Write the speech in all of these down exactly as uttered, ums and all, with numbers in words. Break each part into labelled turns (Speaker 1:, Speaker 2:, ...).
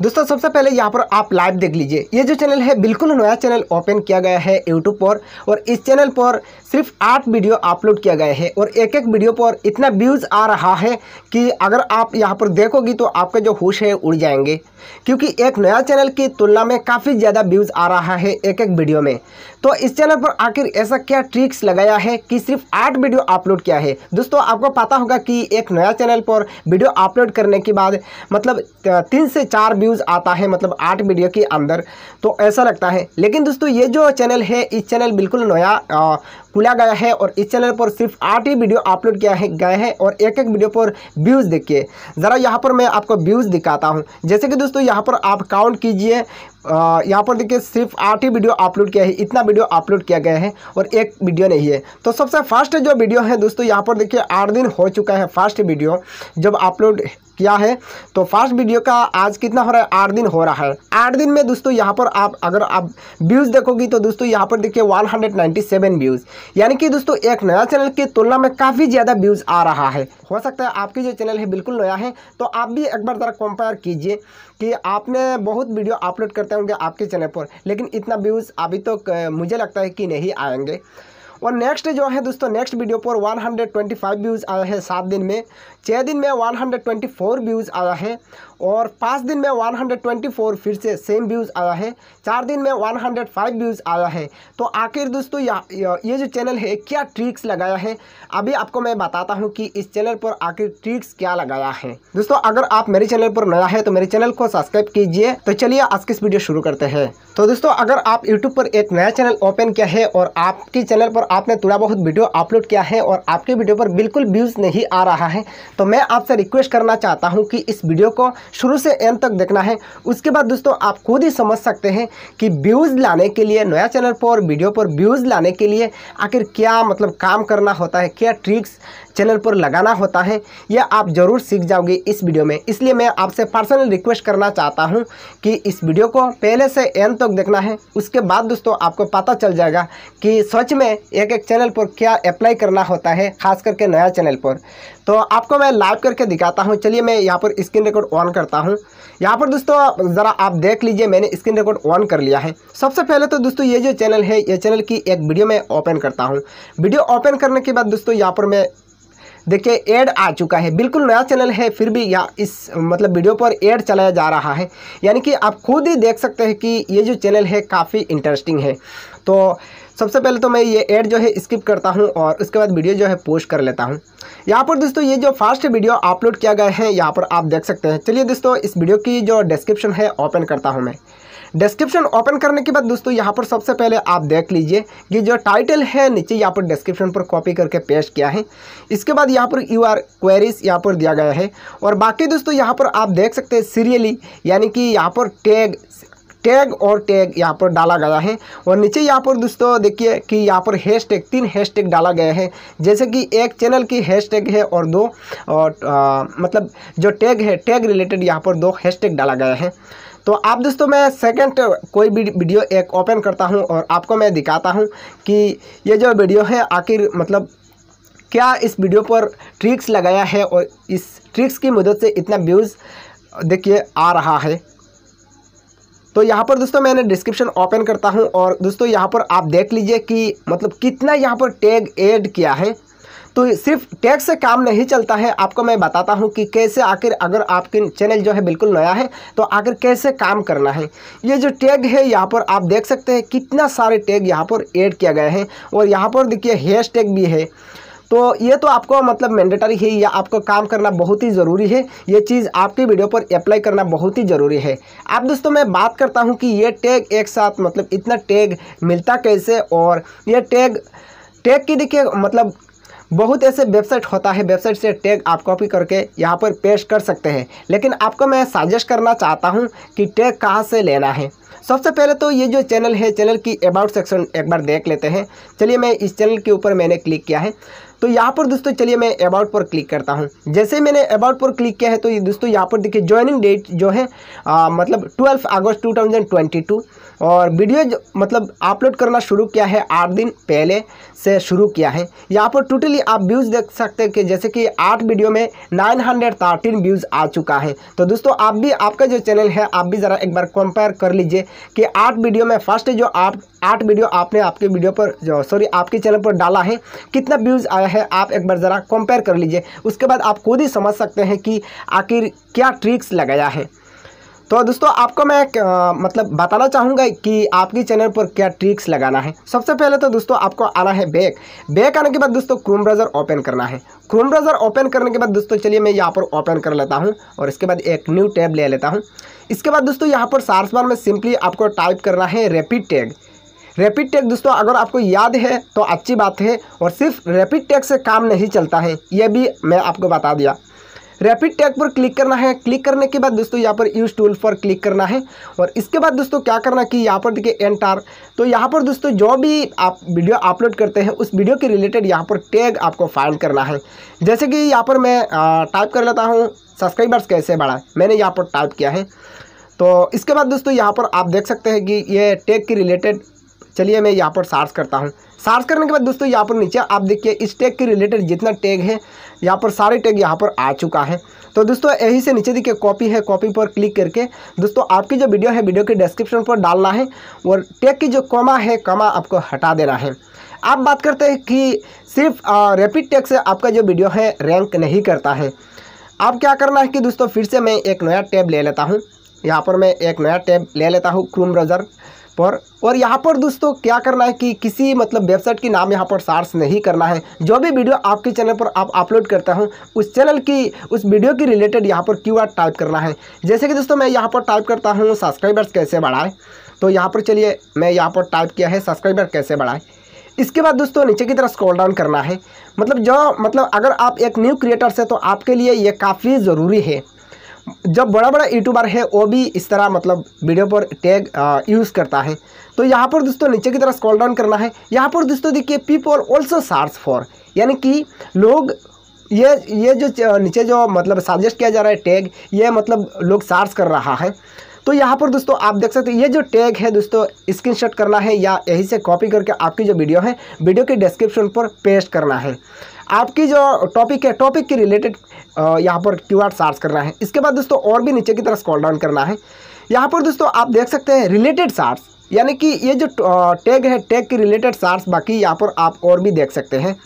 Speaker 1: दोस्तों सबसे पहले यहाँ पर आप लाइव देख लीजिए। ये जो चैनल है बिल्कुल नया चैनल ओपन किया गया है यूट्यूब पर, और इस चैनल पर सिर्फ आठ वीडियो अपलोड किया गया है और एक एक वीडियो पर इतना व्यूज़ आ रहा है कि अगर आप यहाँ पर देखोगी तो आपका जो होश है उड़ जाएंगे, क्योंकि एक नया चैनल की तुलना में काफ़ी ज़्यादा व्यूज़ आ रहा है एक एक वीडियो में। तो इस चैनल पर आखिर ऐसा क्या ट्रिक्स लगाया है कि सिर्फ आठ वीडियो अपलोड किया है। दोस्तों आपको पता होगा कि एक नया चैनल पर वीडियो अपलोड करने के बाद मतलब तीन से चार व्यूज़ आता है, मतलब आठ वीडियो के अंदर, तो ऐसा लगता है। लेकिन दोस्तों ये जो चैनल है, इस चैनल बिल्कुल नया खुला गया है और इस चैनल पर सिर्फ आठ ही वीडियो अपलोड किया है गए हैं और एक एक वीडियो पर व्यूज़ देखिए। ज़रा यहाँ पर मैं आपको व्यूज़ दिखाता हूँ। जैसे कि दोस्तों यहाँ पर आप काउंट कीजिए, यहाँ पर देखिए सिर्फ आठ ही वीडियो अपलोड किया है, इतना वीडियो अपलोड किया गया है और एक वीडियो नहीं है। तो सबसे फर्स्ट जो वीडियो है दोस्तों, यहाँ पर देखिए आठ दिन हो चुका है फर्स्ट वीडियो जब अपलोड किया है। तो फर्स्ट वीडियो का आज कितना हो रहा है, आठ दिन हो रहा है। आठ दिन में दोस्तों यहाँ पर आप अगर आप व्यूज़ देखोगी तो दोस्तों यहाँ पर देखिए one hundred ninety seven views, यानी कि दोस्तों एक नया चैनल की तुलना में काफ़ी ज़्यादा व्यूज़ आ रहा है। हो सकता है आपकी जो चैनल है बिल्कुल नया है, तो आप भी एक बार ज़रा कंपेयर कीजिए कि आपने बहुत वीडियो अपलोड करते होंगे आपके चैनल पर, लेकिन इतना व्यूज़ अभी तक तो मुझे लगता है कि नहीं आएंगे। और नेक्स्ट जो है दोस्तों, नेक्स्ट वीडियो पर one hundred twenty five views आया है सात दिन में, छः दिन में one hundred twenty four views आया है और पाँच दिन में वन हंड्रेड ट्वेंटी फोर फिर से सेम व्यूज़ आया है, चार दिन में वन हंड्रेड फाइव व्यूज़ आया है। तो आखिर दोस्तों ये जो चैनल है क्या ट्रिक्स लगाया है, अभी आपको मैं बताता हूँ कि इस चैनल पर आखिर ट्रिक्स क्या लगाया है। दोस्तों अगर आप मेरे चैनल पर नया है तो मेरे चैनल को सब्सक्राइब कीजिए। तो चलिए आज की इस वीडियो शुरू करते हैं। तो दोस्तों अगर आप यूट्यूब पर एक नया चैनल ओपन किया है और आपके चैनल पर आपने थोड़ा बहुत वीडियो अपलोड किया है और आपके वीडियो पर बिल्कुल व्यूज़ नहीं आ रहा है, तो मैं आपसे रिक्वेस्ट करना चाहता हूं कि इस वीडियो को शुरू से एंड तक देखना है। उसके बाद दोस्तों आप खुद ही समझ सकते हैं कि व्यूज़ लाने के लिए, नया चैनल पर वीडियो पर व्यूज़ लाने के लिए आखिर क्या मतलब काम करना होता है, क्या ट्रिक्स चैनल पर लगाना होता है, यह आप ज़रूर सीख जाओगे इस वीडियो में। इसलिए मैं आपसे पर्सनल रिक्वेस्ट करना चाहता हूं कि इस वीडियो को पहले से एंड तक देखना है। उसके बाद दोस्तों आपको पता चल जाएगा कि सच में एक एक चैनल पर क्या अप्लाई करना होता है, खास करके नया चैनल पर। तो आपको मैं लाइव करके दिखाता हूं। चलिए मैं यहाँ पर स्क्रीन रिकॉर्ड ऑन करता हूं। यहाँ पर दोस्तों ज़रा आप देख लीजिए, मैंने स्क्रीन रिकॉर्ड ऑन कर लिया है। सबसे पहले तो दोस्तों ये जो चैनल है, ये चैनल की एक वीडियो मैं ओपन करता हूँ। वीडियो ओपन करने के बाद दोस्तों यहाँ पर मैं देखिए ऐड आ चुका है। बिल्कुल नया चैनल है फिर भी या इस मतलब वीडियो पर ऐड चलाया जा रहा है, यानी कि आप खुद ही देख सकते हैं कि ये जो चैनल है काफ़ी इंटरेस्टिंग है। तो सबसे पहले तो मैं ये ऐड जो है स्किप करता हूँ और उसके बाद वीडियो जो है पोस्ट कर लेता हूँ। यहाँ पर दोस्तों ये जो फर्स्ट वीडियो अपलोड किया गया है यहाँ पर आप देख सकते हैं। चलिए दोस्तों इस वीडियो की जो डिस्क्रिप्शन है ओपन करता हूँ मैं। डिस्क्रिप्शन ओपन करने के बाद दोस्तों यहाँ पर सबसे पहले आप देख लीजिए कि जो टाइटल है नीचे यहाँ पर डिस्क्रिप्शन पर कॉपी करके पेस्ट किया है। इसके बाद यहाँ पर यू आर क्वेरीज यहाँ पर दिया गया है और बाकी दोस्तों यहाँ पर आप देख सकते हैं सीरियली, यानी कि यहाँ पर टैग टैग और टैग यहाँ पर डाला गया है। और नीचे यहाँ पर दोस्तों देखिए कि यहाँ पर हैशटैग, तीन हैशटैग डाला गया है। जैसे कि एक चैनल की हैशटैग है और दो और आ, मतलब जो टैग है, टैग रिलेटेड यहाँ पर दो हैशटैग डाला गया है। तो आप दोस्तों मैं सेकंड कोई भी वीडियो एक ओपन करता हूं और आपको मैं दिखाता हूं कि ये जो वीडियो है आखिर मतलब क्या इस वीडियो पर ट्रिक्स लगाया है और इस ट्रिक्स की मदद से इतना व्यूज़ देखिए आ रहा है। तो यहाँ पर दोस्तों मैंने डिस्क्रिप्शन ओपन करता हूं और दोस्तों यहाँ पर आप देख लीजिए कि मतलब कितना यहाँ पर टैग ऐड किया है। तो सिर्फ टैग से काम नहीं चलता है, आपको मैं बताता हूं कि कैसे आखिर अगर आपके चैनल जो है बिल्कुल नया है तो आखिर कैसे काम करना है। ये जो टैग है यहाँ पर आप देख सकते हैं कितना सारे टैग यहाँ पर ऐड किया गया है और यहाँ पर देखिए हैश टैग भी है। तो ये तो आपको मतलब मैंडेटरी है, या आपको काम करना बहुत ही ज़रूरी है। ये चीज़ आपकी वीडियो पर अप्लाई करना बहुत ही ज़रूरी है। अब दोस्तों मैं बात करता हूँ कि ये टैग एक साथ मतलब इतना टैग मिलता कैसे, और ये टैग टैग की देखिए मतलब बहुत ऐसे वेबसाइट होता है, वेबसाइट से टैग आप कॉपी करके यहाँ पर पेस्ट कर सकते हैं। लेकिन आपको मैं सजेस्ट करना चाहता हूँ कि टैग कहाँ से लेना है। सबसे पहले तो ये जो चैनल है, चैनल की अबाउट सेक्शन एक बार देख लेते हैं। चलिए मैं इस चैनल के ऊपर मैंने क्लिक किया है। तो यहाँ पर दोस्तों चलिए मैं अबाउट पर क्लिक करता हूँ। जैसे ही मैंने अबाउट पर क्लिक किया है तो ये दोस्तों यहाँ पर देखिए ज्वाइनिंग डेट जो है आ, मतलब twelve August two thousand twenty two, और वीडियो जो मतलब अपलोड करना शुरू किया है आठ दिन पहले से शुरू किया है। यहाँ पर टोटली आप व्यूज़ देख सकते हैं कि जैसे कि आठ वीडियो में नाइन हंड्रेड थर्टीन व्यूज़ आ चुका है। तो दोस्तों आप भी, आपका जो चैनल है आप भी ज़रा एक बार कंपेयर कर लीजिए कि आठ वीडियो में फर्स्ट जो आप आठ वीडियो आपने आपके वीडियो पर जो सॉरी आपके चैनल पर डाला है कितना व्यूज़ आया है, आप एक बार ज़रा कंपेयर कर लीजिए। उसके बाद आप खुद ही समझ सकते हैं कि आखिर क्या ट्रिक्स लगाया है। तो दोस्तों आपको मैं आ, मतलब बताना चाहूँगा कि आपके चैनल पर क्या ट्रिक्स लगाना है। सबसे पहले तो दोस्तों आपको आना है बैक। बैक आने के बाद दोस्तों क्रोम ब्राउज़र ओपन करना है। क्रोम ब्राउज़र ओपन करने के बाद दोस्तों चलिए मैं यहाँ पर ओपन कर लेता हूँ और इसके बाद एक न्यू टैब ले लेता हूँ। इसके बाद दोस्तों यहाँ पर सर्च बार में सिंपली आपको टाइप करना है रैपिड टैग। रैपिड टैग दोस्तों अगर आपको याद है तो अच्छी बात है, और सिर्फ रैपिड टैग से काम नहीं चलता है, यह भी मैं आपको बता दिया। रैपिड टैग पर क्लिक करना है। क्लिक करने के बाद दोस्तों यहाँ पर यूज टूल पर क्लिक करना है, और इसके बाद दोस्तों क्या करना कि यहाँ पर देखिए एंटर। तो यहाँ पर दोस्तों जो भी आप वीडियो अपलोड करते हैं उस वीडियो के रिलेटेड यहाँ पर टैग आपको फाइंड करना है। जैसे कि यहाँ पर मैं टाइप कर लेता हूँ सब्सक्राइबर्स कैसे बढ़ाएं, मैंने यहाँ पर टाइप किया है। तो इसके बाद दोस्तों यहाँ पर आप देख सकते हैं कि ये टैग के रिलेटेड, चलिए मैं यहाँ पर सर्च करता हूँ। सर्च करने के बाद दोस्तों यहाँ पर नीचे आप देखिए इस टैग के रिलेटेड जितना टैग है यहाँ पर सारे टैग यहाँ पर आ चुका है। तो दोस्तों यही से नीचे देखिए कॉपी है, कॉपी पर क्लिक करके दोस्तों आपकी जो वीडियो है वीडियो के डिस्क्रिप्शन पर डालना है, और टैग की जो कॉमा है कॉमा आपको हटा देना है। आप बात करते हैं कि सिर्फ रैपिड टैग से आपका जो वीडियो है रैंक नहीं करता है। आप क्या करना है कि दोस्तों फिर से मैं एक नया टैब ले लेता हूँ। यहाँ पर मैं एक नया टैब ले लेता हूँ क्रोम ब्राउज़र पर, और यहाँ पर दोस्तों क्या करना है कि किसी मतलब वेबसाइट की नाम यहाँ पर सर्च नहीं करना है। जो भी वीडियो आपके चैनल पर आप अपलोड करता हूँ उस चैनल की उस वीडियो की रिलेटेड यहाँ पर कीवर्ड टाइप करना है। जैसे कि दोस्तों मैं यहाँ पर टाइप करता हूँ सब्सक्राइबर्स कैसे बढ़ाएं। तो यहाँ पर चलिए मैं यहाँ पर टाइप किया है सब्सक्राइबर कैसे बढ़ाएं। इसके बाद दोस्तों नीचे की तरफ स्क्रॉल डाउन करना है। मतलब जो मतलब अगर आप एक न्यू क्रिएटर्स है तो आपके लिए ये काफ़ी ज़रूरी है। जब बड़ा बड़ा यूट्यूबर है वो भी इस तरह मतलब वीडियो पर टैग यूज़ करता है। तो यहाँ पर दोस्तों नीचे की तरफ स्क्रॉल डाउन करना है। यहाँ पर दोस्तों देखिए पीपल ऑल्सो सर्च फॉर, यानी कि लोग ये ये जो नीचे जो मतलब सजेस्ट किया जा रहा है टैग, ये मतलब लोग सर्च कर रहा है। तो यहाँ पर दोस्तों आप देख सकते हैं ये जो टैग है दोस्तों स्क्रीनशॉट करना है या यहीं से कॉपी करके आपकी जो वीडियो है वीडियो के डिस्क्रिप्शन पर पेस्ट करना है। आपकी जो टॉपिक है टॉपिक के रिलेटेड यहाँ पर कीवर्ड सर्च करना है। इसके बाद दोस्तों और भी नीचे की तरफ स्क्रॉल डाउन करना है। यहाँ पर दोस्तों आप देख सकते हैं रिलेटेड सर्च, यानी कि ये जो टैग है टैग के रिलेटेड सर्च बाकी यहाँ पर आप और भी देख सकते हैं।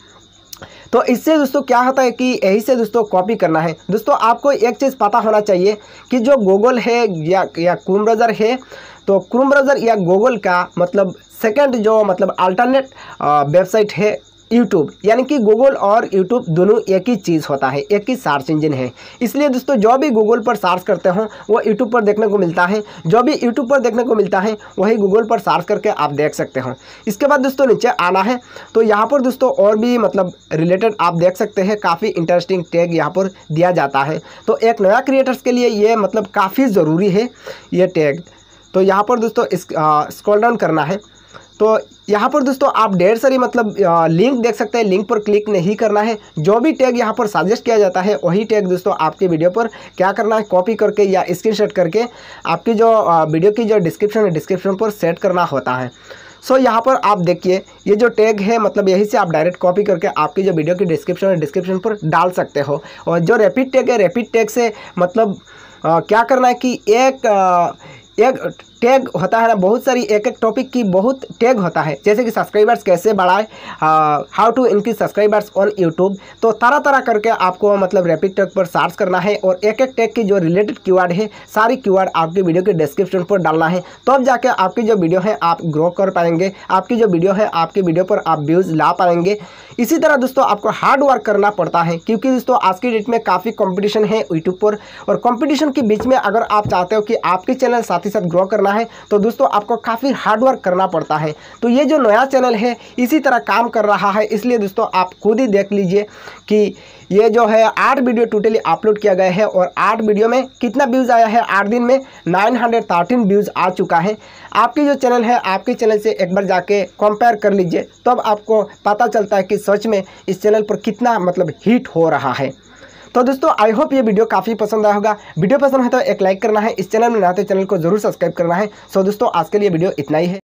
Speaker 1: तो इससे दोस्तों क्या होता है कि यही से दोस्तों कॉपी करना है। दोस्तों आपको एक चीज़ पता होना चाहिए कि जो गूगल है या या क्रोम ब्राउज़र है, तो क्रोम ब्राउज़र या गूगल का मतलब सेकंड जो मतलब अल्टरनेट वेबसाइट है यूट्यूब, यानी कि गूगल और यूट्यूब दोनों एक ही चीज़ होता है, एक ही सर्च इंजन है। इसलिए दोस्तों जो भी गूगल पर सर्च करते हो वो यूट्यूब पर देखने को मिलता है, जो भी यूट्यूब पर देखने को मिलता है वही गूगल पर सर्च करके आप देख सकते हो। इसके बाद दोस्तों नीचे आना है। तो यहाँ पर दोस्तों और भी मतलब रिलेटेड आप देख सकते हैं काफ़ी इंटरेस्टिंग टैग यहाँ पर दिया जाता है। तो एक नया क्रिएटर्स के लिए ये मतलब काफ़ी ज़रूरी है ये टैग। तो यहाँ पर दोस्तों इस स्क्रॉल डाउन करना है। तो यहाँ पर दोस्तों आप ढेर सारी मतलब लिंक देख सकते हैं, लिंक पर क्लिक नहीं करना है। जो भी टैग यहाँ पर सजेस्ट किया जाता है वही टैग दोस्तों आपके वीडियो पर क्या करना है कॉपी करके या स्क्रीनशॉट करके आपकी जो वीडियो की जो डिस्क्रिप्शन है डिस्क्रिप्शन पर सेट करना होता है। सो यहाँ पर आप देखिए ये जो टैग है मतलब यही से आप डायरेक्ट कॉपी करके आपकी जो वीडियो की डिस्क्रिप्शन है डिस्क्रिप्शन पर डाल सकते हो। और जो रैपिड टैग है रैपिड टैग से मतलब आ, क्या करना है कि एक आ, एक टैग होता है ना, बहुत सारी एक एक टॉपिक की बहुत टैग होता है। जैसे कि सब्सक्राइबर्स कैसे बढ़ाए, how to increase subscribers on YouTube. तो तरह तरह करके आपको मतलब रैपिड टैग पर सर्च करना है और एक एक टैग की जो रिलेटेड कीवर्ड है सारी कीवर्ड आपकी वीडियो के डिस्क्रिप्शन पर डालना है। तब तो जाके आपकी जो वीडियो है आप ग्रो कर पाएंगे, आपकी जो वीडियो है आपकी वीडियो पर आप व्यूज़ ला पाएंगे। इसी तरह दोस्तों आपको हार्ड वर्क करना पड़ता है, क्योंकि दोस्तों आज की डेट में काफ़ी कंपटीशन है यूट्यूब पर, और कंपटीशन के बीच में अगर आप चाहते हो कि आपके चैनल साथ ही साथ ग्रो करना करना है तो दोस्तों आपको काफ़ी हार्ड वर्क करना पड़ता है। तो ये जो नया चैनल है इसी तरह काम कर रहा है, इसलिए दोस्तों आप खुद ही देख लीजिए कि ये जो है आठ वीडियो टोटली अपलोड किया गया है और आठ वीडियो में कितना व्यूज़ आया है। आठ दिन में नाइन हंड्रेड थर्टीन व्यूज़ आ चुका है। आपकी जो चैनल है आपके चैनल से एक बार जाके कंपेयर कर लीजिए, तब तो आपको पता चलता है कि सच में इस चैनल पर कितना मतलब हिट हो रहा है। तो दोस्तों आई होप ये वीडियो काफ़ी पसंद आया होगा। वीडियो पसंद है तो एक लाइक करना है, इस चैनल में नया तो चैनल को जरूर सब्सक्राइब करना है। सो दोस्तों आज के लिए वीडियो इतना ही है।